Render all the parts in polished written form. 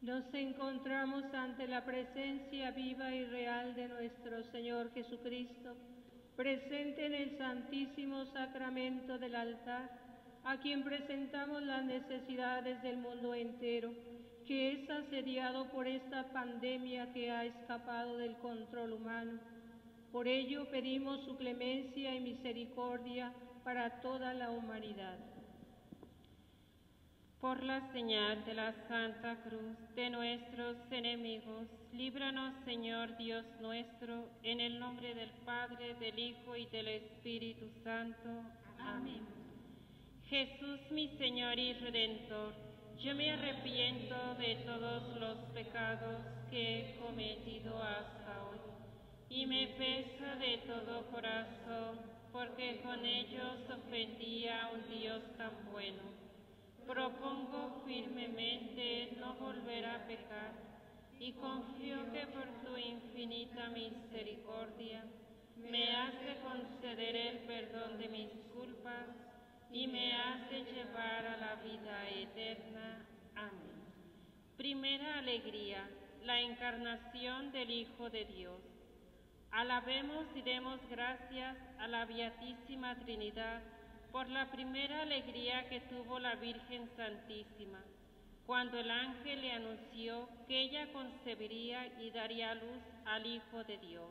Nos encontramos ante la presencia viva y real de nuestro Señor Jesucristo, presente en el Santísimo Sacramento del altar, a quien presentamos las necesidades del mundo entero, que es asediado por esta pandemia que ha escapado del control humano. Por ello pedimos su clemencia y misericordia para toda la humanidad. Por la señal de la Santa Cruz de nuestros enemigos, líbranos, Señor Dios nuestro, en el nombre del Padre, del Hijo y del Espíritu Santo. Amén. Jesús, mi Señor y Redentor, yo me arrepiento de todos los pecados que he cometido hasta hoy, y me pesa de todo corazón, porque con ellos ofendí a un Dios tan bueno. Propongo firmemente no volver a pecar y confío que por tu infinita misericordia me has de conceder el perdón de mis culpas y me has de llevar a la vida eterna. Amén. Primera alegría, la encarnación del Hijo de Dios. Alabemos y demos gracias a la Beatísima Trinidad por la primera alegría que tuvo la Virgen Santísima, cuando el ángel le anunció que ella concebiría y daría luz al Hijo de Dios.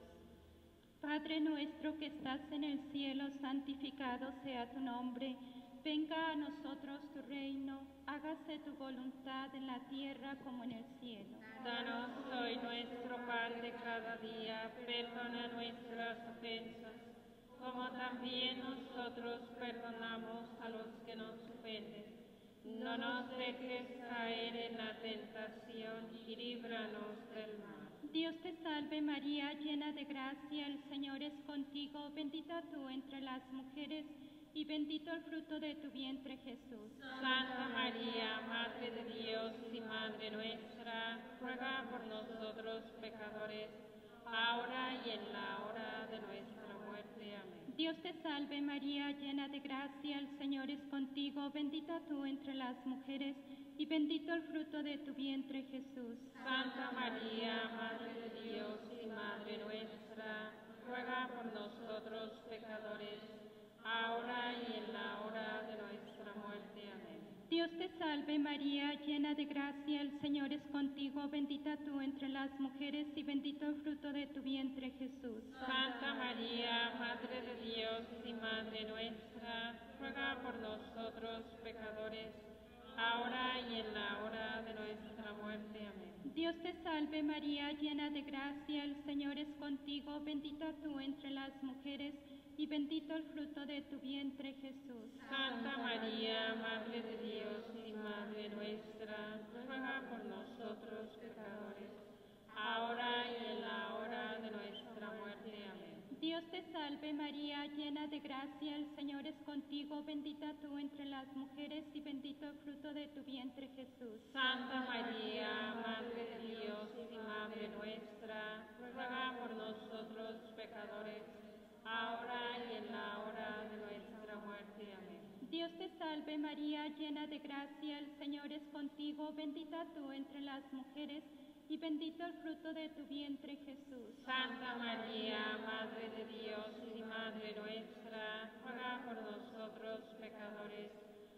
Padre nuestro que estás en el cielo, santificado sea tu nombre. Venga a nosotros tu reino, hágase tu voluntad en la tierra como en el cielo. Danos hoy nuestro pan de cada día, perdona nuestras ofensas, como también nosotros perdonamos a los que nos ofenden. No nos dejes caer en la tentación y líbranos del mal. Dios te salve María, llena de gracia, el Señor es contigo, bendita tú entre las mujeres y bendito el fruto de tu vientre Jesús. Santa María, Madre de Dios y Madre nuestra, ruega por nosotros pecadores, ahora y en la hora de nuestra muerte. Amén. Dios te salve María, llena de gracia, el Señor es contigo, bendita tú entre las mujeres y bendito el fruto de tu vientre Jesús. Santa María, Madre de Dios y Madre nuestra, ruega por nosotros pecadores, ahora y en la hora de nuestra muerte. Amén. Dios te salve María, llena de gracia, el Señor es contigo, bendita tú entre las mujeres y bendito el fruto de tu vientre Jesús. Santa María, Madre de Dios y Madre nuestra, ruega por nosotros pecadores, ahora y en la hora de nuestra muerte. Amén. Dios te salve María, llena de gracia, el Señor es contigo, bendita tú entre las mujeres y bendito el fruto de tu vientre Jesús. Santa María, Madre de Dios y Madre nuestra, ruega por nosotros pecadores, ahora y en la hora de nuestra muerte. Amén. Dios te salve María, llena de gracia, el Señor es contigo, bendita tú entre las mujeres y bendito el fruto de tu vientre Jesús. Santa María, Madre de Dios y Madre nuestra, ruega por nosotros pecadores, ahora y en la hora de nuestra muerte. Amén. Dios te salve María, llena de gracia, el Señor es contigo, bendita tú entre las mujeres y bendito el fruto de tu vientre Jesús. Santa María, Madre de Dios y Madre nuestra, ruega por nosotros pecadores,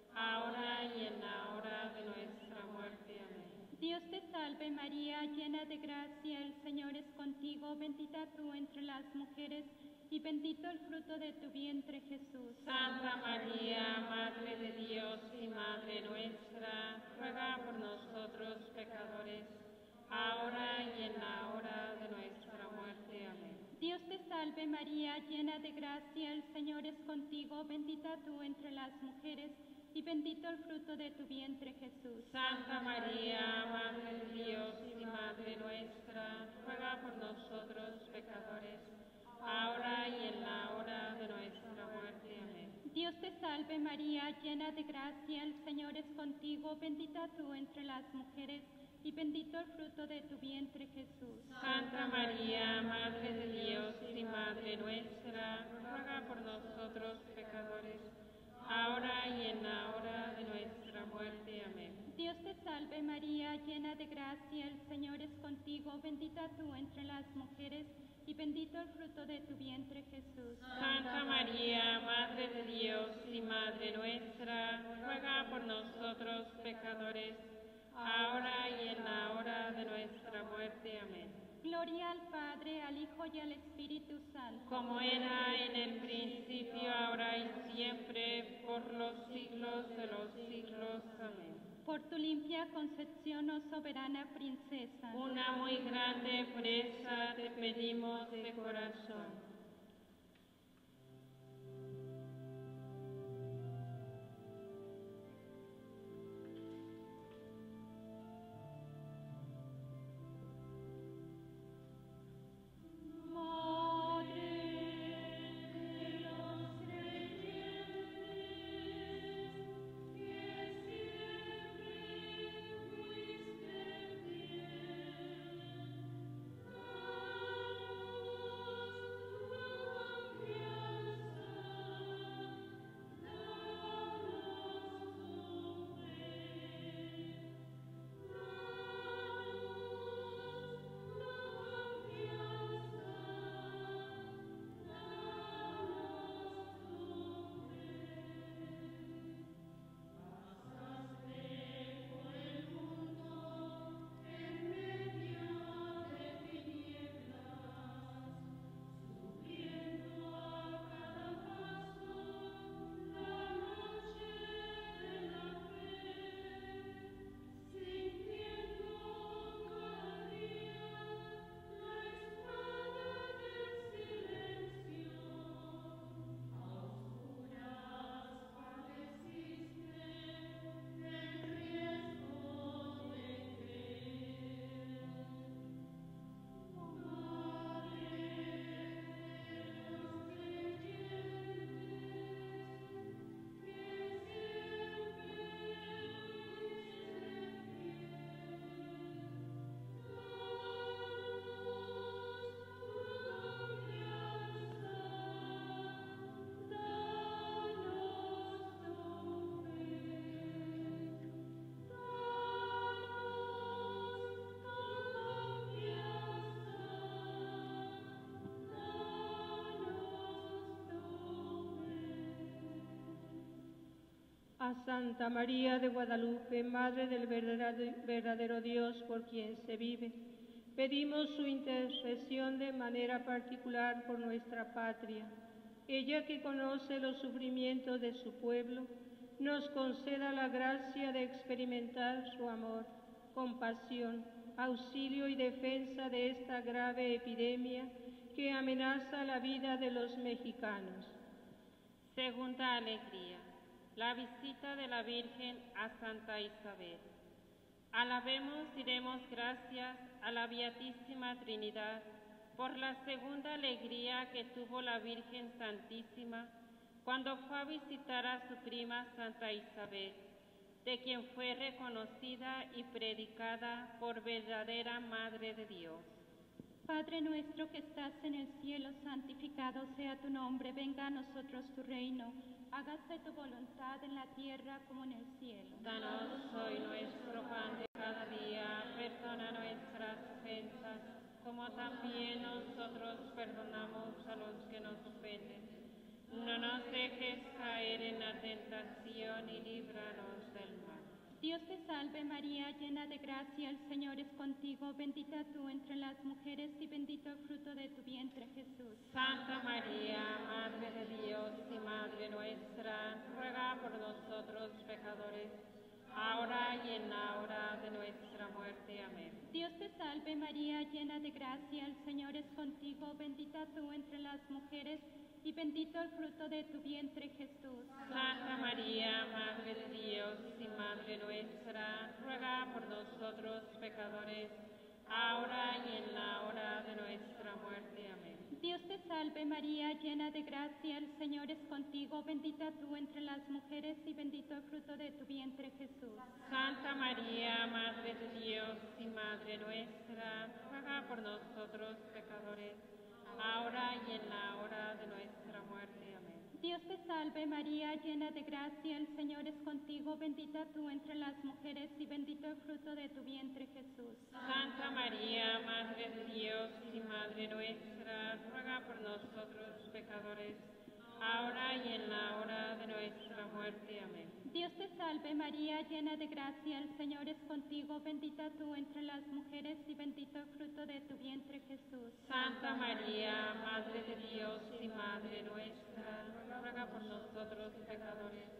ahora y en la hora de nuestra muerte. Amén. Dios te salve María, llena de gracia, el Señor es contigo, bendita tú entre las mujeres y bendito el fruto de tu vientre Jesús. Santa María, Madre de Dios y Madre nuestra, ruega por nosotros pecadores, ahora y en la hora de nuestra muerte. Amén. Dios te salve María, llena de gracia, el Señor es contigo, bendita tú entre las mujeres y bendito el fruto de tu vientre Jesús. Santa María, Madre de Dios y Madre nuestra, ruega por nosotros pecadores, ahora y en la hora de nuestra muerte. Amén. Dios te salve María, llena de gracia, el Señor es contigo, bendita tú entre las mujeres y bendito el fruto de tu vientre Jesús. Santa María, Madre de Dios y Madre nuestra, ruega por nosotros pecadores, ahora y en la hora de nuestra muerte. Amén. Dios te salve María, llena de gracia, gracia, el Señor es contigo, bendita tú entre las mujeres, y bendito el fruto de tu vientre, Jesús. Santa María, Madre de Dios y Madre nuestra, ruega por nosotros pecadores, ahora y en la hora de nuestra muerte. Amén. Gloria al Padre, al Hijo y al Espíritu Santo. Como era en el principio, ahora y siempre, por los siglos de los siglos. Amén. Por tu limpia concepción, oh soberana princesa, Una muy grande presa te pedimos de corazón. A Santa María de Guadalupe, Madre del verdadero Dios por quien se vive, pedimos su intercesión de manera particular por nuestra patria. Ella que conoce los sufrimientos de su pueblo, nos conceda la gracia de experimentar su amor, compasión, auxilio y defensa de esta grave epidemia que amenaza la vida de los mexicanos. Segunda alegría, la visita de la Virgen a Santa Isabel. Alabemos y demos gracias a la Beatísima Trinidad por la segunda alegría que tuvo la Virgen Santísima cuando fue a visitar a su prima Santa Isabel, de quien fue reconocida y predicada por verdadera Madre de Dios. Padre nuestro que estás en el cielo, santificado sea tu nombre, venga a nosotros tu reino, hágase tu voluntad en la tierra como en el cielo. Danos hoy nuestro pan de cada día, perdona nuestras ofensas, como también nosotros perdonamos a los que nos ofenden. No nos dejes caer en la tentación y líbranos del mal. Dios te salve María, llena de gracia, el Señor es contigo, bendita tú entre las mujeres y bendito el fruto de tu vientre, Jesús. Santa María, Madre de Dios y Madre nuestra, ruega por nosotros pecadores, ahora y en la hora de nuestra muerte. Amén. Dios te salve María, llena de gracia, el Señor es contigo, bendita tú entre las mujeres y bendito el fruto de tu vientre, Jesús. Santa María, Madre de Dios y Madre nuestra, ruega por nosotros pecadores, ahora y en la hora de nuestra muerte. Amén. Dios te salve María, llena de gracia, el Señor es contigo, bendita tú entre las mujeres y bendito el fruto de tu vientre, Jesús. Santa María, Madre de Dios y Madre nuestra, ruega por nosotros pecadores, ahora y en la hora de nuestra muerte. Amén. Dios te salve María, llena de gracia, el Señor es contigo, bendita tú entre las mujeres y bendito el fruto de tu vientre Jesús. Santa María, Madre de Dios y Madre nuestra, ruega por nosotros pecadores, ahora y en la hora de nuestra muerte. Amén. Dios te salve María, llena de gracia, el Señor es contigo, bendita tú entre las mujeres y bendito el fruto de tu vientre Jesús. Santa María, Madre de Dios y Madre nuestra, ruega por nosotros pecadores,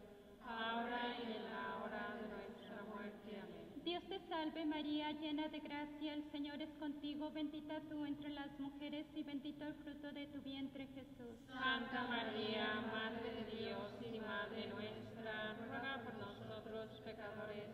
ahora y en la hora de nuestra muerte. Amén. Dios te salve María, llena de gracia, el Señor es contigo, bendita tú entre las mujeres y bendito el fruto de tu vientre Jesús. Santa María, Madre de Dios y Madre nuestra, ruega por nosotros pecadores,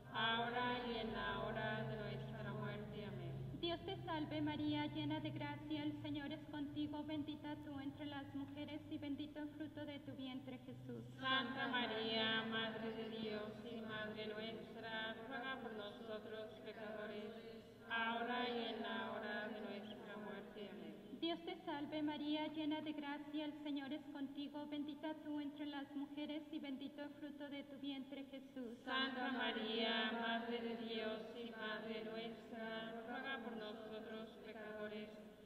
ahora y en la hora de nuestra muerte. Amén. Dios te salve María, llena de gracia, el Señor es contigo, bendita tú entre las mujeres y bendito el fruto de tu vientre Jesús. Santa María, Madre de Dios y Madre nuestra, ruega por nosotros pecadores, ahora y en la hora de nuestra muerte. Amén. Dios te salve María, llena de gracia, el Señor es contigo, bendita tú entre las mujeres y bendito el fruto de tu vientre Jesús. Santa María, Madre de Dios y Madre nuestra, ruega por nosotros pecadores,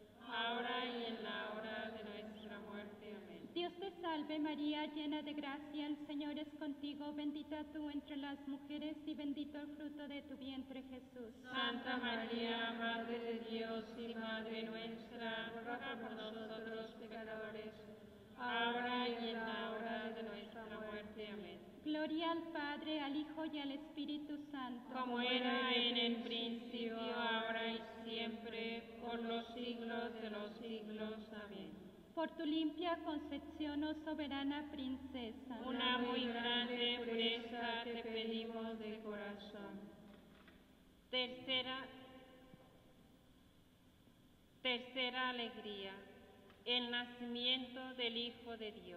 ahora y en la hora de nuestra muerte. Amén. Dios te salve María, llena de gracia, el Señor es contigo, bendita tú entre las mujeres y bendito el fruto de tu vientre Jesús. Santa María, Madre de Dios y Madre nuestra, ruega por nosotros pecadores, ahora y en la hora de nuestra muerte. Amén. Gloria al Padre, al Hijo y al Espíritu Santo. Como era en el principio, ahora y siempre, por los siglos de los siglos. Amén. Por tu limpia concepción, oh soberana princesa, Una muy grande pureza te pedimos de corazón. Tercera alegría, el nacimiento del Hijo de Dios.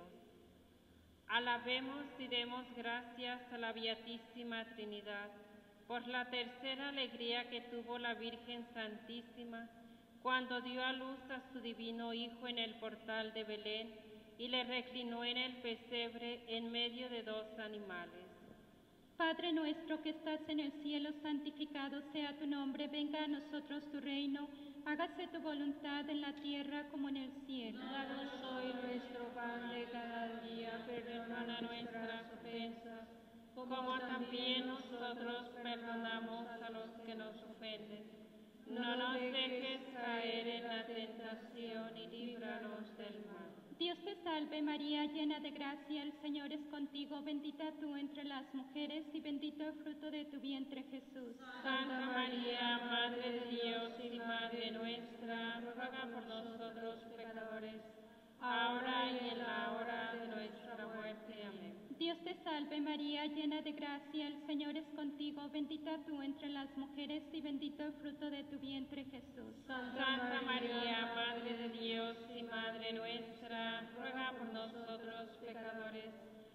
Alabemos y demos gracias a la Beatísima Trinidad por la tercera alegría que tuvo la Virgen Santísima cuando dio a luz a su divino Hijo en el portal de Belén y le reclinó en el pesebre en medio de dos animales. Padre nuestro que estás en el cielo, santificado sea tu nombre, venga a nosotros tu reino, hágase tu voluntad en la tierra como en el cielo. Danos hoy nuestro pan de cada día, perdona nuestras ofensas, como también nosotros perdonamos a los que nos ofenden. No nos dejes caer en la tentación y líbranos del mal. Dios te salve María, llena de gracia, el Señor es contigo, bendita tú entre las mujeres y bendito el fruto de tu vientre Jesús. Santa María, Madre de Dios y Madre nuestra, ruega por nosotros pecadores, ahora y en la hora de nuestra muerte. Amén. Dios te salve María, llena de gracia, el Señor es contigo, bendita tú entre las mujeres y bendito el fruto de tu vientre Jesús. Santa María, Madre de Dios y Madre nuestra, ruega por nosotros pecadores,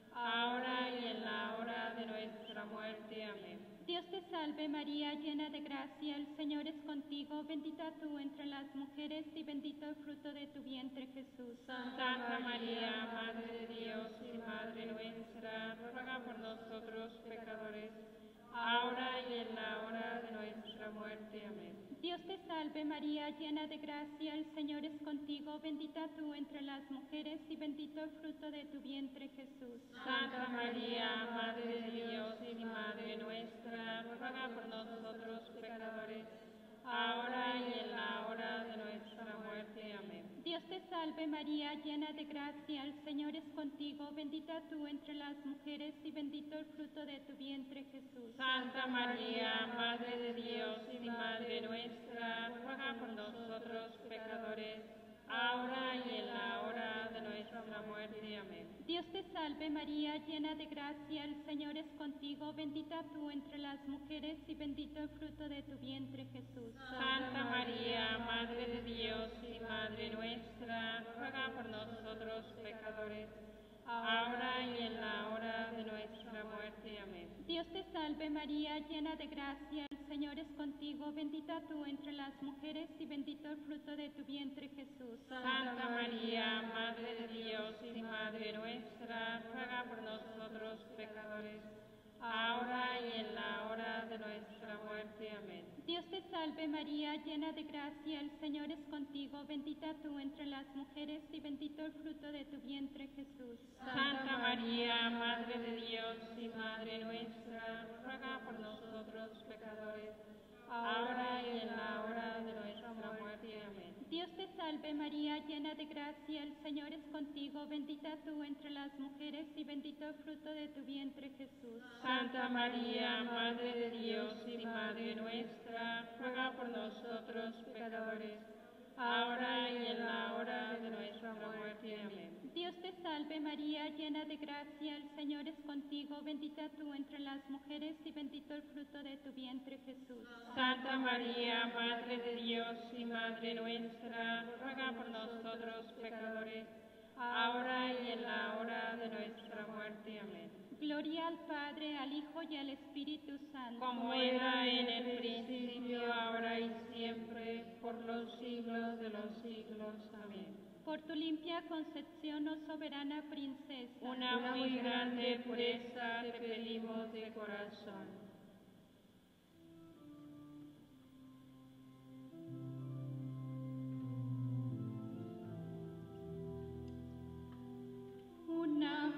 ahora y en la hora de nuestra muerte. Amén. Dios te salve María, llena de gracia, el Señor es contigo, bendita tú entre las mujeres y bendito el fruto de tu vientre Jesús. Santa María, Madre de Dios y Madre nuestra, ruega por nosotros pecadores, ahora y en la hora de nuestra muerte. Amén. Dios te salve María, llena de gracia, el Señor es contigo, bendita tú entre las mujeres y bendito el fruto de tu vientre Jesús. Santa María, Madre de Dios y Madre nuestra, ruega por nosotros pecadores, ahora y en la hora de nuestra muerte. Amén. Dios te salve María, llena de gracia, el Señor es contigo, bendita tú entre las mujeres y bendito el fruto de tu vientre Jesús. Santa María, Madre de Dios y Madre nuestra, ruega por nosotros pecadores, ahora y en la hora de nuestra muerte. Amén. Dios te salve María, llena de gracia, el Señor es contigo, bendita tú entre las mujeres y bendito el fruto de tu vientre Jesús. Santa María, Madre de Dios y Madre nuestra, ruega por nosotros pecadores, ahora y en la hora de nuestra muerte. Amén. Dios te salve María, llena de gracia, el Señor es contigo, bendita tú entre las mujeres y bendito el fruto de tu vientre, Jesús. Santa María, Madre de Dios y Madre nuestra, ruega por nosotros pecadores, ahora y en la hora de nuestra muerte. Amén. Dios te salve María, llena de gracia, el Señor es contigo, bendita tú entre las mujeres y bendito el fruto de tu vientre, Jesús. Santa María, Madre de Dios y Madre nuestra, ruega por nosotros pecadores, ahora y en la hora de nuestra muerte. Amén. Dios te salve María, llena de gracia, el Señor es contigo, bendita tú entre las mujeres y bendito el fruto de tu vientre, Jesús. Santa María, Madre de Dios y Madre nuestra, ruega por nosotros pecadores, ahora y en la hora de nuestra muerte. Amén. Dios te salve María, llena de gracia, el Señor es contigo, bendita tú entre las mujeres y bendito el fruto de tu vientre, Jesús. Santa María, Madre de Dios y Madre nuestra, ruega por nosotros pecadores, ahora y en la hora de nuestra muerte. Amén. Gloria al Padre, al Hijo y al Espíritu Santo. Como era en el principio, ahora y siempre, por los siglos de los siglos. Amén. Por tu limpia concepción, oh soberana princesa, Una muy grande pureza te pedimos de corazón. una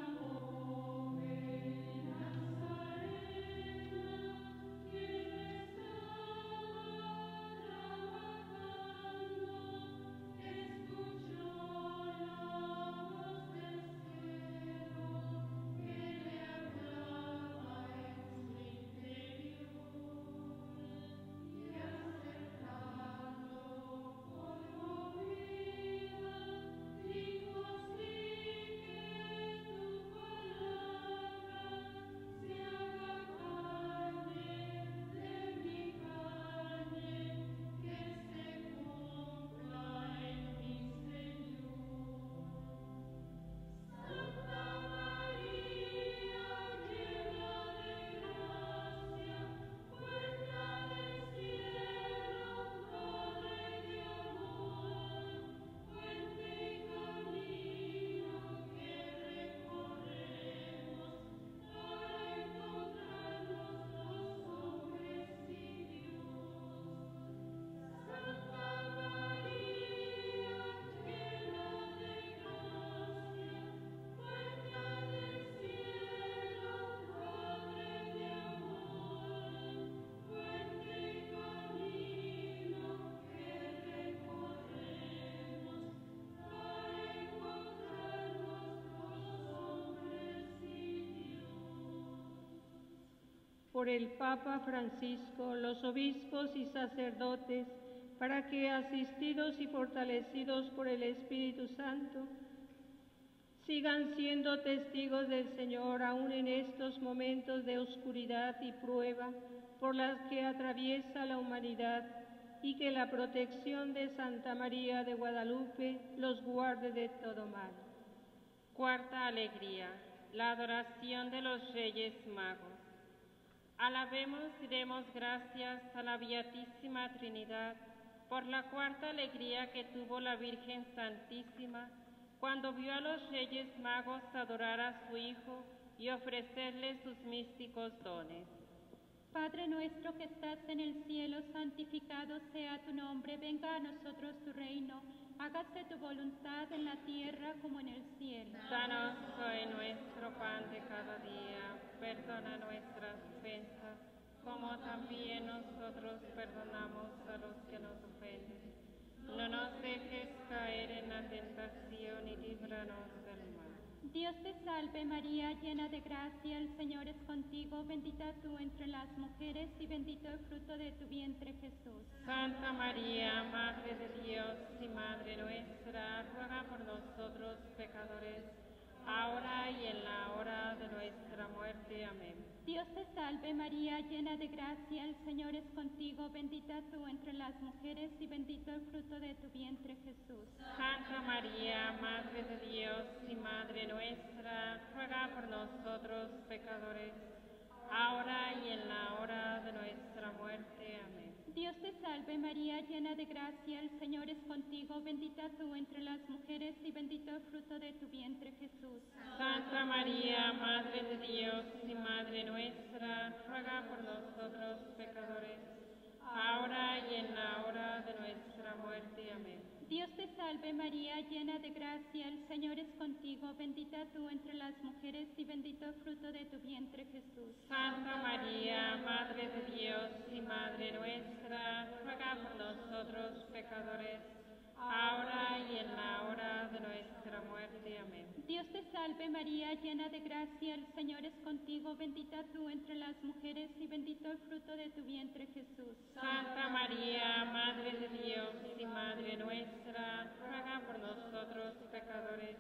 por el Papa Francisco, los obispos y sacerdotes, para que, asistidos y fortalecidos por el Espíritu Santo, sigan siendo testigos del Señor aún en estos momentos de oscuridad y prueba por las que atraviesa la humanidad, y que la protección de Santa María de Guadalupe los guarde de todo mal. Cuarta alegría, la adoración de los Reyes Magos. Alabemos y demos gracias a la Beatísima Trinidad por la cuarta alegría que tuvo la Virgen Santísima cuando vio a los Reyes Magos adorar a su Hijo y ofrecerle sus místicos dones. Padre nuestro que estás en el cielo, santificado sea tu nombre, venga a nosotros tu reino, hágase tu voluntad en la tierra como en el cielo. Danos hoy nuestro pan de cada día, perdona nuestras ofensas, como también nosotros perdonamos a los que nos ofenden. No nos dejes caer en la tentación y líbranos del mal. Dios te salve María, llena de gracia, el Señor es contigo, bendita tú entre las mujeres y bendito el fruto de tu vientre, Jesús. Santa María, Madre de Dios y Madre nuestra, ruega por nosotros pecadores, ahora y en la hora de nuestra muerte. Amén. Dios te salve María, llena de gracia, el Señor es contigo, bendita tú entre las mujeres y bendito el fruto de tu vientre, Jesús. Santa María, Madre de Dios y Madre nuestra, ruega por nosotros pecadores, ahora y en la hora de nuestra muerte. Amén. Dios te salve María, llena de gracia, el Señor es contigo, bendita tú entre las mujeres y bendito el fruto de tu vientre Jesús. Santa María, Madre de Dios y Madre nuestra, ruega por nosotros pecadores, ahora y en la hora de nuestra muerte. Amén. Dios te salve María, llena de gracia, el Señor es contigo, bendita tú entre las mujeres y bendito el fruto de tu vientre Jesús. Santa María, Madre de Dios y Madre nuestra, ruega por nosotros pecadores, ahora y en la hora de nuestra muerte. Amén. Dios te salve María, llena de gracia, el Señor es contigo, bendita tú entre las mujeres y bendito el fruto de tu vientre Jesús. Santa María, Madre de Dios y Madre nuestra, ruega por nosotros pecadores,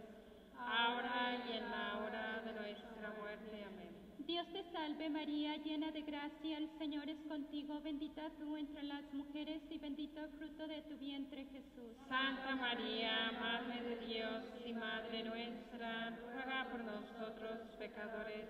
ahora y en la hora de nuestra muerte. Amén. Dios te salve María, llena de gracia, el Señor es contigo, bendita tú entre las mujeres y bendito el fruto de tu vientre Jesús. Santa María, Madre de Dios y Madre nuestra, ruega por nosotros pecadores,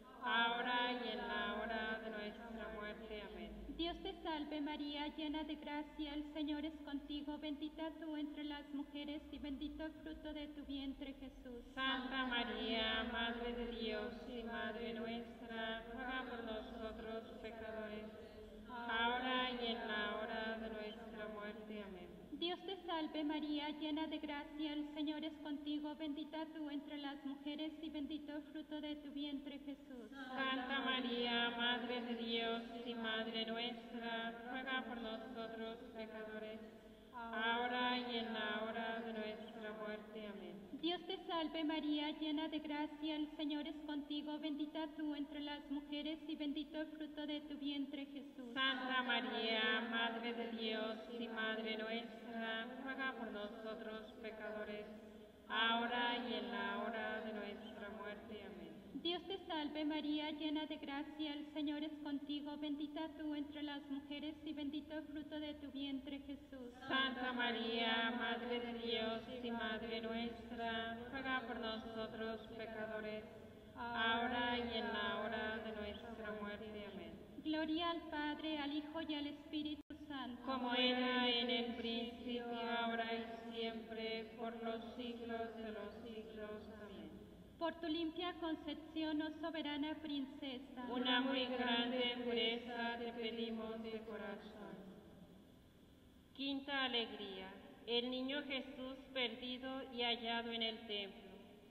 ahora y en la hora de nuestra muerte. Amén. Dios te salve María, llena de gracia, el Señor es contigo, bendita tú entre las mujeres y bendito el fruto de tu vientre Jesús. Santa María, Madre de Dios y Madre nuestra, ruega por nosotros pecadores, ahora y en la hora de nuestra muerte. Amén. Dios te salve María, llena de gracia, el Señor es contigo, bendita tú entre las mujeres y bendito el fruto de tu vientre Jesús. Santa María, Madre de Dios y Madre nuestra, ruega por nosotros pecadores, ahora y en la hora de nuestra muerte. Amén. Dios te salve María, llena de gracia, el Señor es contigo, bendita tú entre las mujeres y bendito el fruto de tu vientre Jesús. Santa María, Madre de Dios y Madre nuestra, ruega por nosotros pecadores, ahora y en la hora de nuestra muerte. Amén. Dios te salve María, llena de gracia, el Señor es contigo, bendita tú entre las mujeres y bendito el fruto de tu vientre Jesús. Santa María, Madre de Dios y Madre nuestra, ruega por nosotros pecadores, ahora y en la hora de nuestra muerte. Amén. Gloria al Padre, al Hijo y al Espíritu Santo. Como era en el principio, ahora y siempre, por los siglos de los siglos. Amén. Por tu limpia concepción, oh soberana princesa, Una muy grande pureza te pedimos de corazón. Quinta alegría, el niño Jesús perdido y hallado en el templo.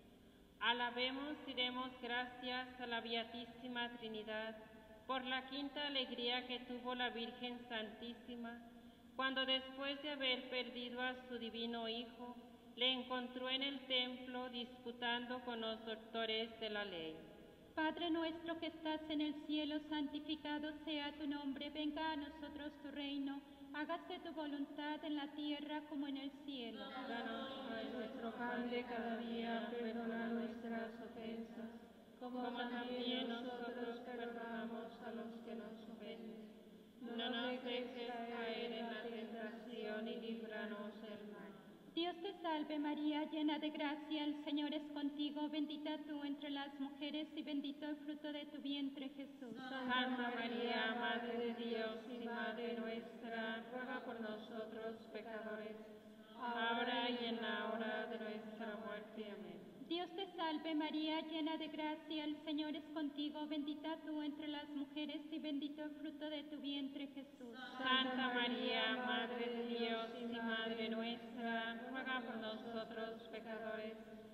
Alabemos y demos gracias a la Beatísima Trinidad por la quinta alegría que tuvo la Virgen Santísima, cuando después de haber perdido a su divino Hijo, le encontró en el templo disputando con los doctores de la ley. Padre nuestro que estás en el cielo, santificado sea tu nombre, venga a nosotros tu reino, hágase tu voluntad en la tierra como en el cielo. Danos hoy nuestro pan de cada día, perdona nuestras ofensas, como también nosotros perdonamos a los que nos ofenden. No nos dejes caer en la tentación y líbranos del mal. Dios te salve María, llena de gracia, el Señor es contigo, bendita tú entre las mujeres y bendito el fruto de tu vientre Jesús. Santa María, Madre de Dios y Madre nuestra, ruega por nosotros pecadores, ahora y en la hora de nuestra muerte. Amén. Dios te salve María, llena de gracia, el Señor es contigo, bendita tú entre las mujeres y bendito el fruto de tu vientre Jesús. Santa María, Madre de Dios y Madre nuestra, ruega por nosotros pecadores,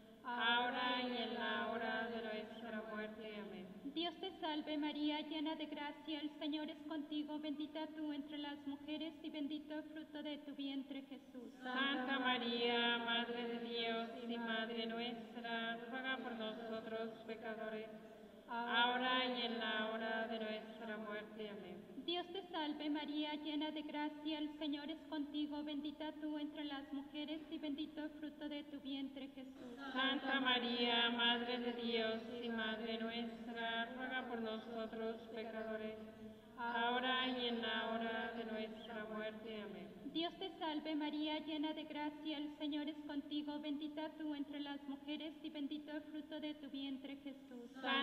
ahora y en la hora de nuestra muerte. Amén. Dios te salve María, llena de gracia, el Señor es contigo, bendita tú entre las mujeres y bendito el fruto de tu vientre Jesús. Santa María, Madre de Dios y Madre nuestra, ruega por nosotros pecadores, ahora y en la hora de nuestra muerte. Amén. Dios te salve María, llena de gracia, el Señor es contigo, bendita tú entre las mujeres y bendito el fruto de tu vientre Jesús. Santa María, Madre de Dios y Madre nuestra, ruega por nosotros pecadores, ahora y en la hora de nuestra muerte. Amén. Dios te salve María, llena de gracia, el Señor es contigo, bendita tú entre las mujeres y bendito el fruto de tu vientre Jesús. Santa María,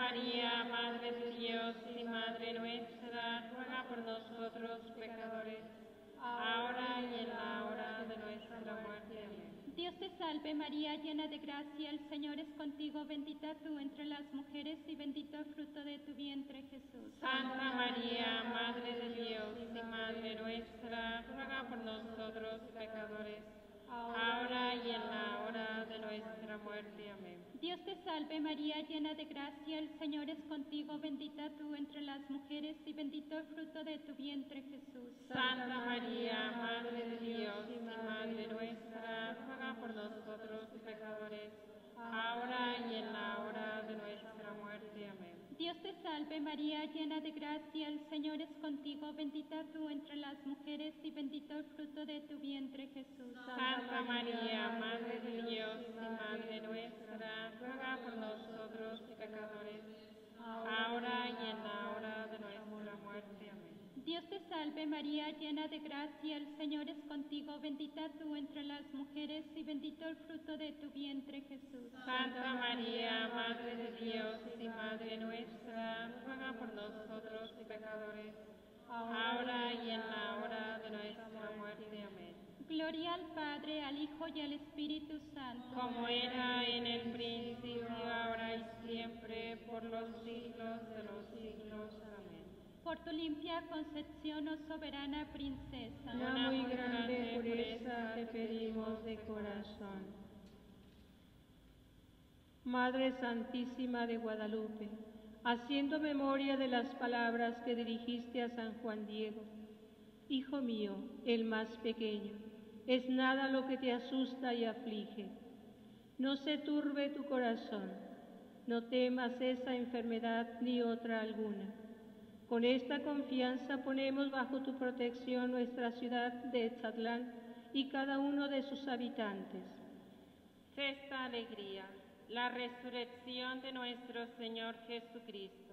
María, Madre de Dios y Madre nuestra, ruega por nosotros pecadores, ahora y en la hora de nuestra muerte. Amén. Dios te salve María, llena de gracia, el Señor es contigo, bendita tú entre las mujeres y bendito el fruto de tu vientre, Jesús. Santa María, Madre de Dios y Madre nuestra, ruega por nosotros pecadores, ahora y en la hora de nuestra muerte. Amén. Dios te salve María, llena de gracia, el Señor es contigo, bendita tú entre las mujeres y bendito el fruto de tu vientre, Jesús. Santa María, Madre de Dios y Madre nuestra, ruega por nosotros pecadores, ahora y en la hora de nuestra muerte. Amén. Dios te salve María, llena de gracia, el Señor es contigo, bendita tú entre las mujeres y bendito el fruto de tu vientre, Jesús. Santa María, Madre de Dios y Madre nuestra, ruega por nosotros pecadores, ahora y en la hora de nuestra muerte. Amén. Dios te salve María, llena de gracia, el Señor es contigo, bendita tú entre las mujeres y bendito el fruto de tu vientre, Jesús. Santa María, Madre de Dios y Madre nuestra, ruega por nosotros pecadores, ahora y en la hora de nuestra muerte. Amén. Gloria al Padre, al Hijo y al Espíritu Santo. Como era en el principio, ahora y siempre, por los siglos de los siglos. Amén. Por tu limpia concepción, oh soberana princesa. Una muy grande pureza te pedimos de corazón. Madre Santísima de Guadalupe, haciendo memoria de las palabras que dirigiste a San Juan Diego, Hijo mío, el más pequeño, es nada lo que te asusta y aflige. No se turbe tu corazón, no temas esa enfermedad ni otra alguna. Con esta confianza ponemos bajo tu protección nuestra ciudad de Etzatlán y cada uno de sus habitantes. Sexta alegría, la resurrección de nuestro Señor Jesucristo.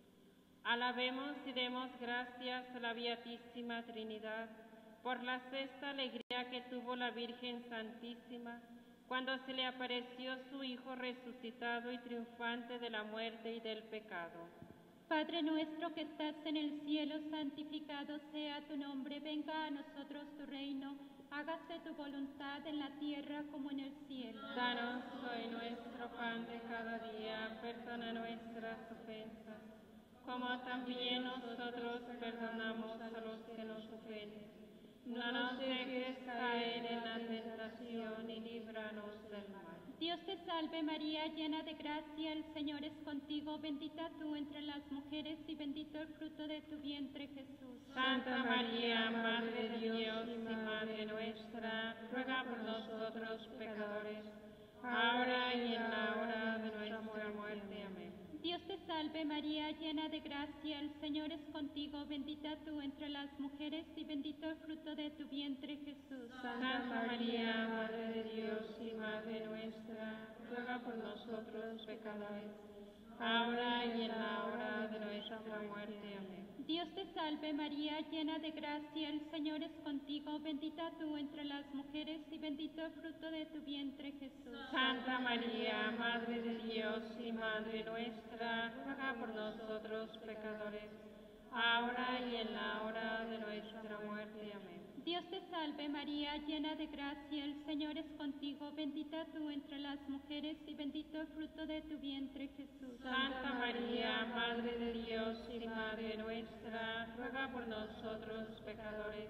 Alabemos y demos gracias a la Beatísima Trinidad por la sexta alegría que tuvo la Virgen Santísima cuando se le apareció su Hijo resucitado y triunfante de la muerte y del pecado. Padre nuestro que estás en el cielo, santificado sea tu nombre, venga a nosotros tu reino, hágase tu voluntad en la tierra como en el cielo. Danos hoy nuestro pan de cada día, perdona nuestras ofensas, como también nosotros perdonamos a los que nos ofenden. No nos dejes caer en la tentación y líbranos del mal. Dios te salve María, llena de gracia, el Señor es contigo, bendita tú entre las mujeres y bendito el fruto de tu vientre, Jesús. Santa María, Madre de Dios y Madre nuestra, ruega por nosotros pecadores, ahora y en la hora de nuestra muerte. Amén. Dios te salve María, llena de gracia, el Señor es contigo, bendita tú entre las mujeres y bendito el fruto de tu vientre, Jesús. Santa María, Madre de Dios y Madre nuestra, ruega por nosotros pecadores, ahora y en la hora de nuestra muerte. Amén. Dios te salve María, llena de gracia, el Señor es contigo, bendita tú entre las mujeres y bendito el fruto de tu vientre, Jesús. Santa María, Madre de Dios y Madre nuestra, ruega por nosotros pecadores, ahora y en la hora de nuestra muerte. Amén. Dios te salve María, llena de gracia, el Señor es contigo, bendita tú entre las mujeres y bendito el fruto de tu vientre, Jesús. Santa María, Madre de Dios y Madre nuestra, ruega por nosotros pecadores,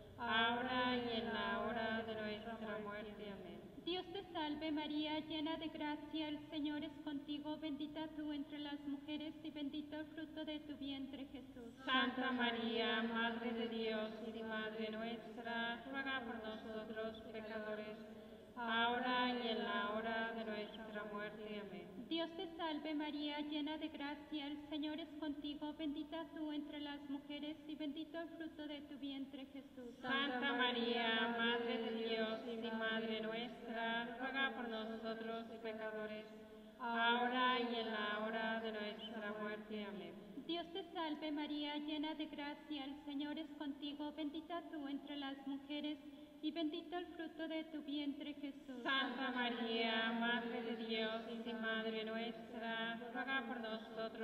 ahora y en la hora de nuestra muerte. Amén. Dios te salve María, llena de gracia, el Señor es contigo, bendita tú entre las mujeres y bendito el fruto de tu vientre, Jesús. Santa María, Madre de Dios y Madre nuestra, ruega por nosotros pecadores, ahora y en la hora de nuestra muerte. Amén. Dios te salve María, llena de gracia, el Señor es contigo, bendita tú entre las mujeres y bendito el fruto de tu vientre, Jesús. Santa María, Madre de Dios y Madre nuestra, ruega por nosotros pecadores, ahora y en la hora de nuestra muerte. Amén. Dios te salve María, llena de gracia, el Señor es contigo, bendita tú entre las mujeres y bendito el fruto de tu vientre, Jesús. Santa María, Madre de Dios y Madre nuestra, ruega por nosotros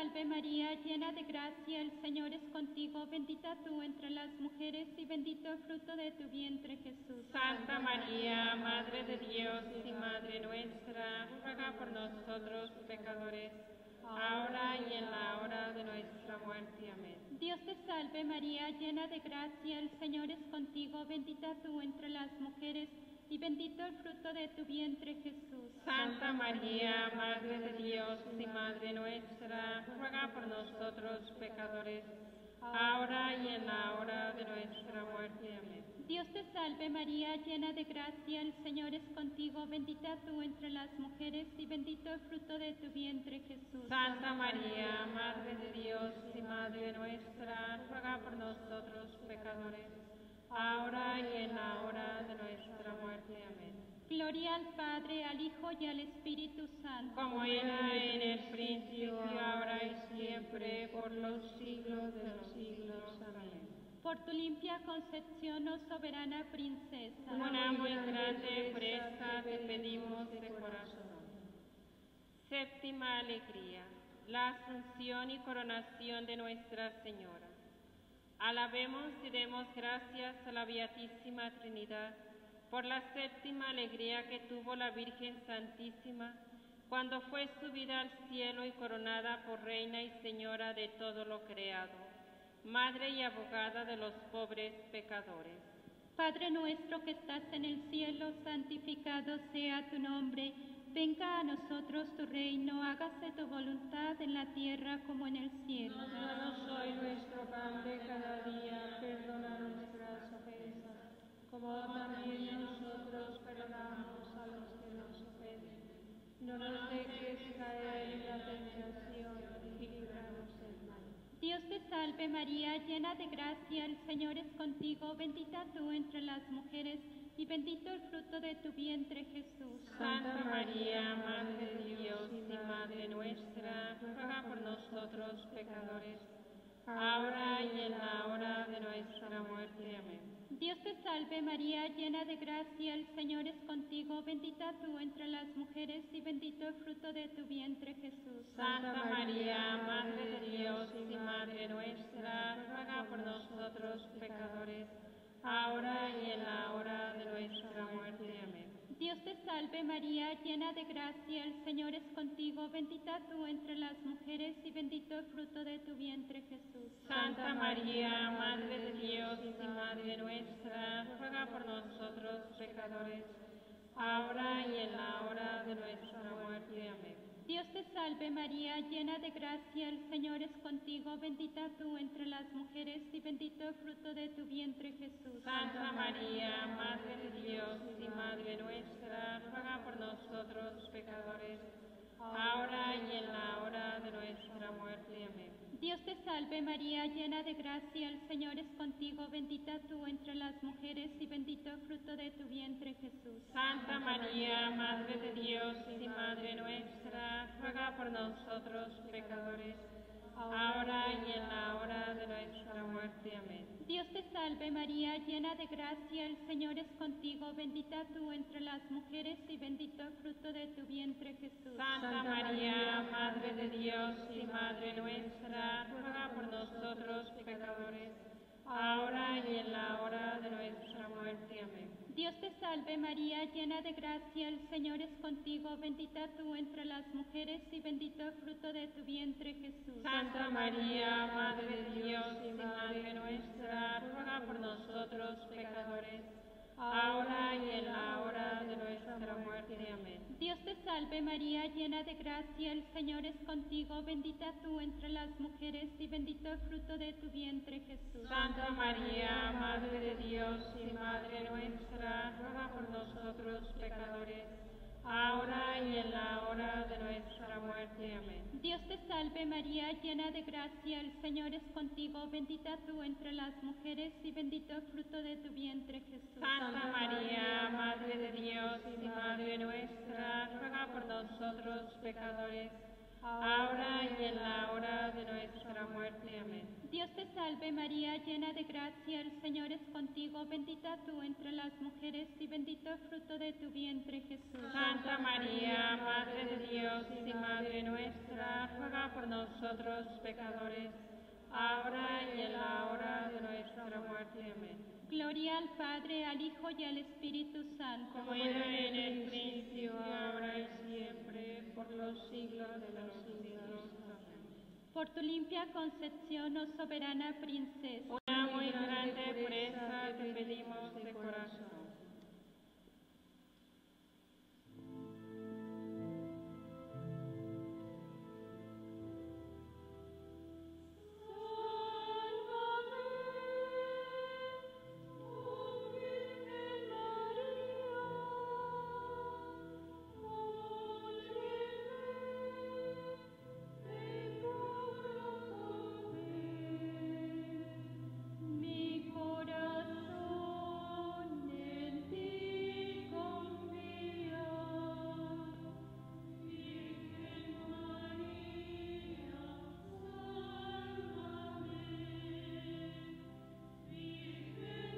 salve María, llena de gracia, el Señor es contigo, bendita tú entre las mujeres y bendito el fruto de tu vientre Jesús. Santa María, Madre de Dios y Madre nuestra, ruega por nosotros pecadores, ahora y en la hora de nuestra muerte. Amén. Dios te salve María, llena de gracia, el Señor es contigo, bendita tú entre las mujeres y bendito el fruto de tu vientre Jesús. Santa María, Madre de Dios y Madre nuestra, ruega por nosotros pecadores, ahora y en la hora de nuestra muerte. Amén. Dios te salve María, llena de gracia, el Señor es contigo, bendita tú entre las mujeres y bendito el fruto de tu vientre Jesús. Santa María, Madre de Dios y Madre nuestra, ruega por nosotros pecadores, ahora y en la hora de nuestra muerte. Amén. Gloria al Padre, al Hijo y al Espíritu Santo. Como era en el principio, ahora y siempre, por los siglos de los siglos. Amén. Por tu limpia concepción, oh soberana princesa. Una muy grande presa te pedimos de corazón. Séptima alegría, la asunción y coronación de Nuestra Señora. Alabemos y demos gracias a la Beatísima Trinidad por la séptima alegría que tuvo la Virgen Santísima cuando fue subida al cielo y coronada por Reina y Señora de todo lo creado, Madre y abogada de los pobres pecadores. Padre nuestro que estás en el cielo, santificado sea tu nombre. Venga a nosotros tu reino, hágase tu voluntad en la tierra como en el cielo. Danos hoy nuestro pan de cada día, perdona nuestras ofensas, como también nosotros perdonamos a los que nos ofenden. No nos dejes caer en la tentación y líbranos del mal. Dios te salve María, llena de gracia, el Señor es contigo, bendita tú entre las mujeres y bendito el fruto de tu vientre Jesús. Santa María, Madre de Dios y Madre nuestra, ruega por nosotros pecadores, ahora y en la hora de nuestra muerte. Amén. Dios te salve María, llena de gracia, el Señor es contigo, bendita tú entre las mujeres y bendito el fruto de tu vientre Jesús. Santa María, Madre de Dios y Madre nuestra, ruega por nosotros pecadores, ahora y en la hora de nuestra muerte. Amén. Dios te salve María, llena de gracia, el Señor es contigo, bendita tú entre las mujeres y bendito el fruto de tu vientre Jesús. Santa María, Madre de Dios y Madre nuestra, ruega por nosotros pecadores, ahora y en la hora de nuestra muerte. Amén. Dios te salve María, llena de gracia, el Señor es contigo, bendita tú entre las mujeres y bendito el fruto de tu vientre Jesús. Santa María, Madre de Dios y Madre nuestra, ruega por nosotros pecadores, ahora y en la hora de nuestra muerte. Amén. Dios te salve María, llena de gracia, el Señor es contigo, bendita tú entre las mujeres y bendito el fruto de tu vientre Jesús. Santa María, Madre de Dios y Madre nuestra, ruega por nosotros pecadores, ahora y en la hora de nuestra muerte. Amén. Dios te salve María, llena de gracia, el Señor es contigo, bendita tú entre las mujeres y bendito el fruto de tu vientre Jesús. Santa María, Madre de Dios y Madre nuestra, ruega por nosotros pecadores, ahora y en la hora de nuestra muerte. Amén. Dios te salve María, llena de gracia, el Señor es contigo, bendita tú entre las mujeres y bendito el fruto de tu vientre Jesús. Santa María, Madre de Dios y Madre nuestra, ruega por nosotros pecadores, ahora y en la hora de nuestra muerte. Amén. Dios te salve María, llena de gracia, el Señor es contigo, bendita tú entre las mujeres y bendito el fruto de tu vientre Jesús. Santa María, Madre de Dios y Madre nuestra, ruega por nosotros pecadores, ahora y en la hora de nuestra muerte. Amén. Dios te salve María, llena de gracia, el Señor es contigo, bendita tú entre las mujeres y bendito el fruto de tu vientre Jesús. Santa María, Madre de Dios y Madre nuestra, ruega por nosotros pecadores, ahora y en la hora de nuestra muerte. Amén. Dios te salve María, llena de gracia, el Señor es contigo, bendita tú entre las mujeres y bendito el fruto de tu vientre, Jesús. Santa María, Madre de Dios y Madre nuestra, ruega por nosotros pecadores, ahora y en la hora de nuestra muerte. Amén. Gloria al Padre, al Hijo y al Espíritu Santo. Como era en el principio, ahora y siempre, por los siglos de los siglos. Amén. Por tu limpia concepción, oh soberana princesa, Una muy grande pureza te pedimos de corazón. mi corazón en ti confía. Virgen María, sálvame. Virgen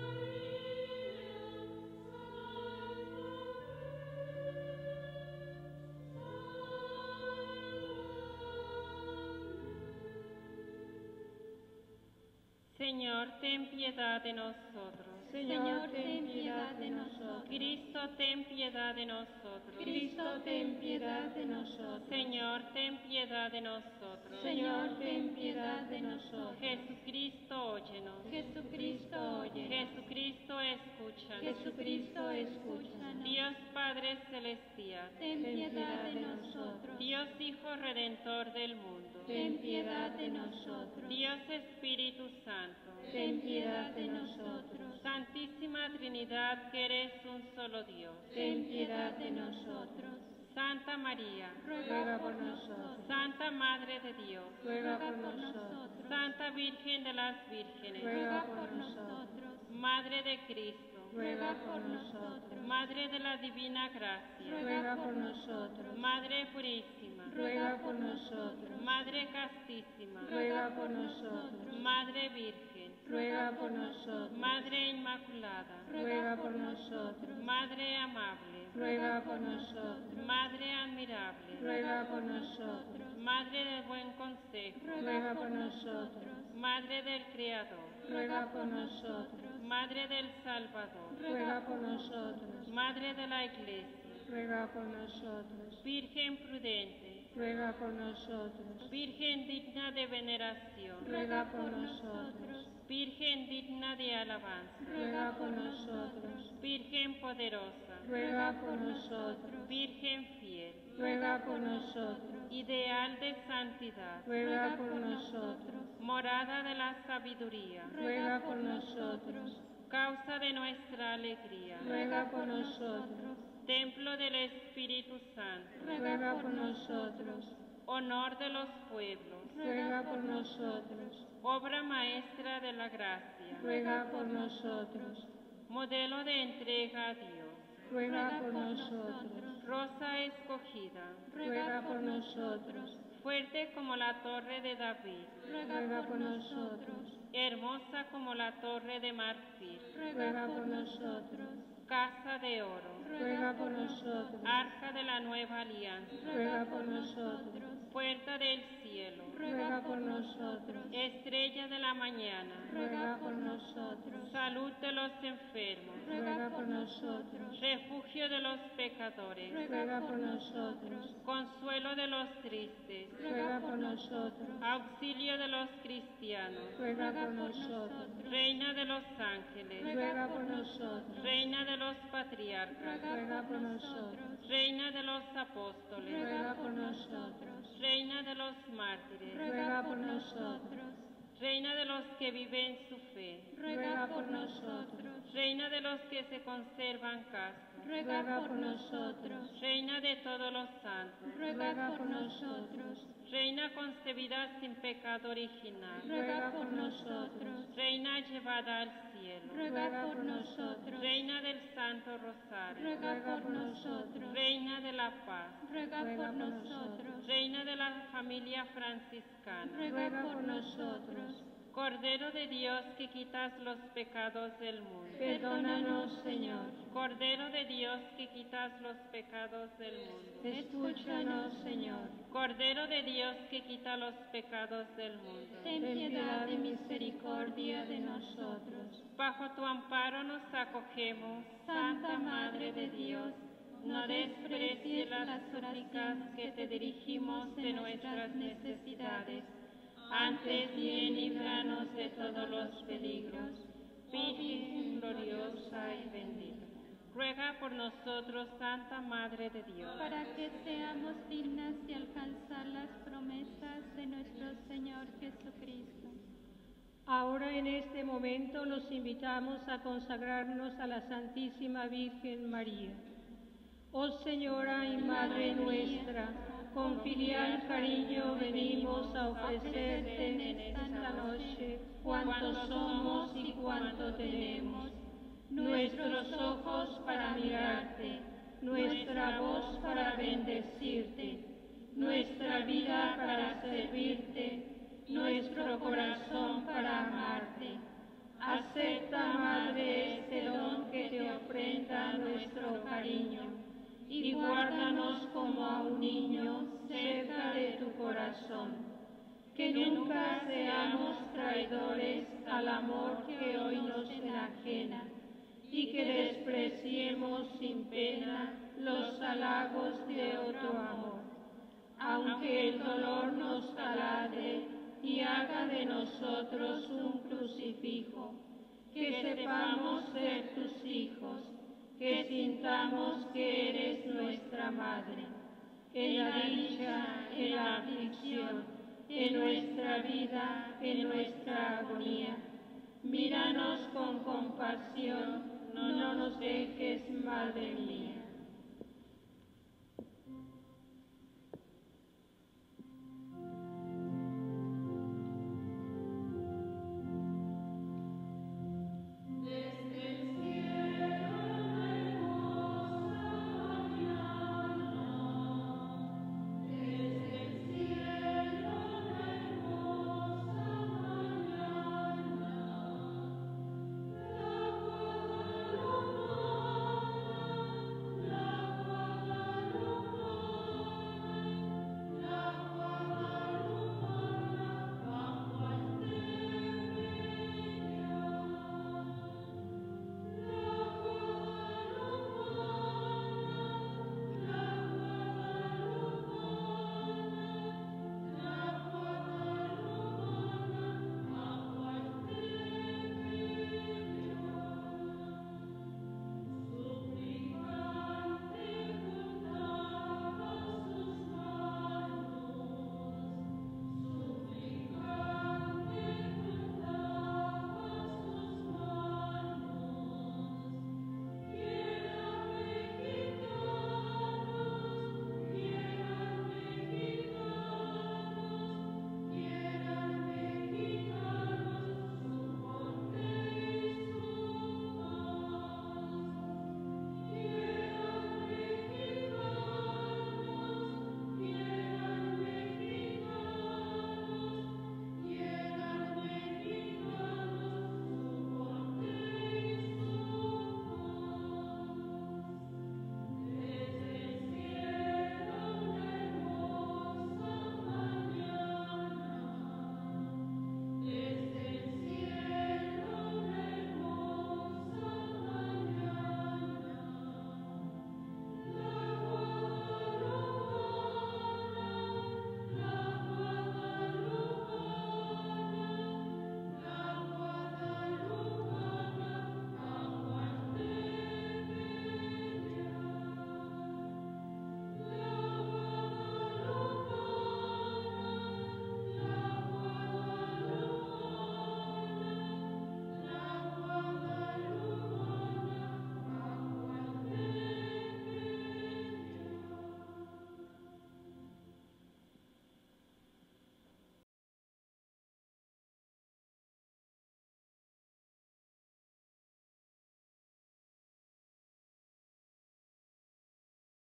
Señor, ten piedad de nosotros. Señor, ten piedad de nosotros. Cristo, ten piedad de nosotros. Cristo, ten piedad de nosotros. Señor, ten piedad de nosotros. Señor, ten piedad de nosotros. Jesucristo, óyenos. Jesucristo, oye. Jesucristo, escúchanos. Jesucristo, escúchanos. Dios Padre Celestial, Ten piedad de nosotros. Dios Hijo Redentor del mundo, Ten piedad de nosotros. Dios Espíritu Santo, Ten piedad de nosotros. Santísima Trinidad, que eres un solo Dios. Ten piedad de nosotros. Santa María, Ruega por nosotros. Santa Madre de Dios, Ruega por nosotros. Santa Virgen de las Vírgenes, Ruega por nosotros. Madre de Cristo, Ruega por nosotros. Madre de la Divina Gracia, Ruega por nosotros. Madre Purísima, Ruega por nosotros. Madre Castísima, Ruega por nosotros. Madre Virgen, Ruega por nosotros. Madre Inmaculada, Ruega por nosotros. Madre Amable, Ruega por nosotros. Madre Admirable, Ruega por nosotros. Madre del Buen Consejo, Ruega por nosotros. Madre del Creador, Ruega por nosotros. Madre del Salvador, Ruega por nosotros. Madre de la Iglesia, Ruega por nosotros. Virgen prudente, Ruega por nosotros. Virgen digna de veneración, Ruega por nosotros. Virgen digna de alabanza, Ruega por nosotros. Virgen poderosa, Ruega por nosotros. Virgen fiel, Ruega por nosotros. ideal de santidad, Ruega por nosotros. morada de la sabiduría, Ruega por nosotros. causa de nuestra alegría, Ruega por nosotros. templo del Espíritu Santo, Ruega por nosotros. honor de los pueblos, Ruega por nosotros. obra maestra de la gracia, Ruega por nosotros. modelo de entrega a Dios, Ruega por nosotros. rosa escogida, Ruega por nosotros. fuerte como la torre de David, Ruega por nosotros. hermosa como la torre de marfil, Ruega por nosotros. casa de oro, Ruega por nosotros. arca de la nueva alianza, Ruega por nosotros. puerta del cielo, Ruega por nosotros. estrella de la mañana, Ruega por nosotros. salud de los enfermos, Ruega por nosotros. refugio de los pecadores, Ruega por nosotros. consuelo de los tristes, Ruega por nosotros. auxilio de los cristianos, Ruega por nosotros. reina de los ángeles, Ruega por nosotros. reina de los patriarcas, Ruega por nosotros. reina de los apóstoles, Ruega por nosotros. reina de los mártires, Ruega por nosotros. reina de los que viven su fe, Ruega por nosotros. reina de los que se conservan castos, Ruega por nosotros. reina de todos los santos, Ruega por nosotros. reina concebida sin pecado original, Ruega por nosotros. reina llevada al cielo, Ruega por nosotros. reina del Santo Rosario, Ruega por nosotros. reina Reina de la paz, ruega por nosotros. Reina de la familia franciscana, Ruega por nosotros. Cordero de Dios que quitas los pecados del mundo, Perdónanos, Señor. Cordero de Dios que quitas los pecados del mundo, Escúchanos, Señor. Cordero de Dios que quita los pecados del mundo. Ten piedad y misericordia de nosotros. Bajo tu amparo nos acogemos, Santa Madre de Dios, no desprecies las súplicas que te dirigimos de nuestras necesidades. Antes bien líbranos de todos los peligros, Virgen gloriosa y bendita. Ruega por nosotros, Santa Madre de Dios, para que seamos dignas de alcanzar las promesas de nuestro Señor Jesucristo. Ahora en este momento los invitamos a consagrarnos a la Santísima Virgen María. Oh Señora y Madre nuestra, con filial cariño venimos a ofrecerte en esta noche cuanto somos y cuanto tenemos, nuestros ojos para mirarte, nuestra voz para bendecirte, nuestra vida para servirte, nuestro corazón para amarte. Acepta, Madre, este don que te ofrenda nuestro cariño y guárdanos como a un niño cerca de tu corazón. Que nunca seamos traidores al amor que hoy nos enajena y que despreciemos sin pena los halagos de otro amor. Aunque el dolor nos taladre y haga de nosotros un crucifijo, que sepamos ser tus hijos, que sintamos que eres nuestra Madre. En la dicha, en la aflicción, en nuestra vida, en nuestra agonía, míranos con compasión, no nos dejes, Madre mía.